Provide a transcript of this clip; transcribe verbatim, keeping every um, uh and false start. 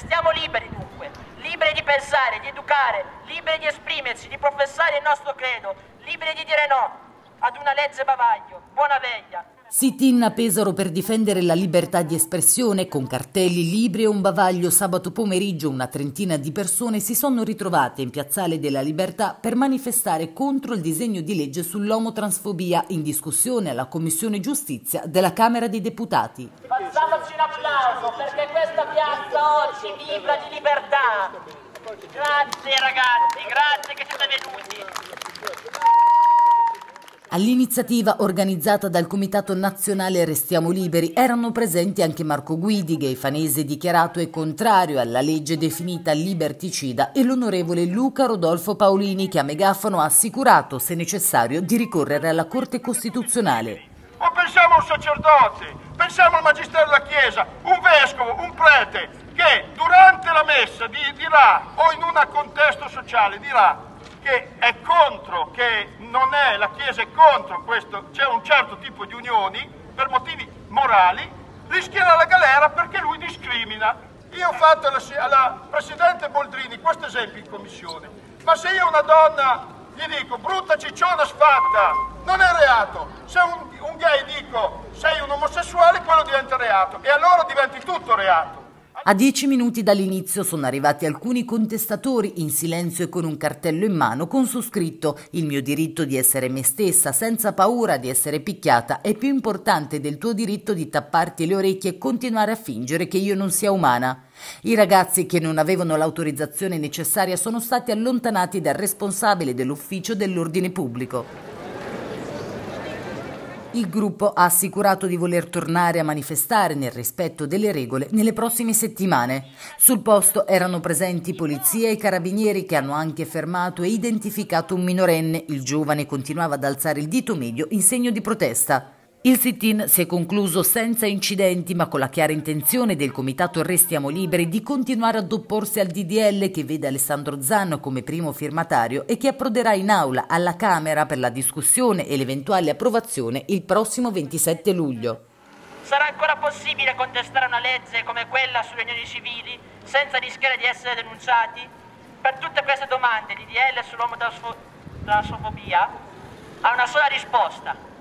Restiamo liberi dunque, liberi di pensare, di educare, liberi di esprimerci, di professare il nostro credo, liberi di dire no ad una legge bavaglio. Buona veglia. Sit-in a Pesaro per difendere la libertà di espressione, con cartelli, libri e un bavaglio. Sabato pomeriggio una trentina di persone si sono ritrovate in Piazzale della Libertà per manifestare contro il disegno di legge sull'omotransfobia in discussione alla Commissione Giustizia della Camera dei Deputati. Facciamoci un applauso perché questa piazza oggi vibra di libertà. Grazie ragazzi, grazie che siete venuti. All'iniziativa organizzata dal Comitato Nazionale Restiamo Liberi erano presenti anche Marco Guidi, gay fanese dichiarato e contrario alla legge definita liberticida, e l'onorevole Luca Rodolfo Paolini, che a megafono ha assicurato, se necessario, di ricorrere alla Corte Costituzionale. O pensiamo a un sacerdote, pensiamo al magistero della Chiesa, un vescovo, un prete, che durante la messa dirà, o in un contesto sociale dirà, che è contro, che non è, la Chiesa è contro questo, c'è un certo tipo di unioni per motivi morali, rischierà la galera perché lui discrimina. Io ho fatto alla, alla Presidente Boldrini questo esempio in commissione, ma se io a una donna gli dico brutta cicciona sfatta, non è reato. Se un, un gay dico sei un omosessuale, quello diventa reato e allora diventi tutto reato. A dieci minuti dall'inizio sono arrivati alcuni contestatori in silenzio e con un cartello in mano con su scritto: il mio diritto di essere me stessa senza paura di essere picchiata è più importante del tuo diritto di tapparti le orecchie e continuare a fingere che io non sia umana. I ragazzi, che non avevano l'autorizzazione necessaria, sono stati allontanati dal responsabile dell'ufficio dell'ordine pubblico. Il gruppo ha assicurato di voler tornare a manifestare nel rispetto delle regole nelle prossime settimane. Sul posto erano presenti polizia e carabinieri, che hanno anche fermato e identificato un minorenne. Il giovane continuava ad alzare il dito medio in segno di protesta. Il sit-in si è concluso senza incidenti, ma con la chiara intenzione del Comitato Restiamo Liberi di continuare ad opporsi al D D L, che vede Alessandro Zan come primo firmatario e che approderà in aula alla Camera per la discussione e l'eventuale approvazione il prossimo ventisette luglio. Sarà ancora possibile contestare una legge come quella sulle unioni civili senza rischiare di essere denunciati? Per tutte queste domande, il D D L sull'omotransfobia ha una sola risposta: